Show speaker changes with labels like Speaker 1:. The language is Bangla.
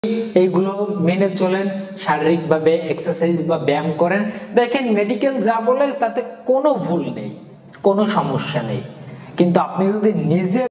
Speaker 1: এইগুলো মেনে চলেন, শারীরিকভাবে এক্সারসাইজ বা ব্যায়াম করেন, দেখেন মেডিকেল যা বলে তাতে কোনো ভুল নেই, কোনো সমস্যা নেই। কিন্তু আপনি যদি নিজে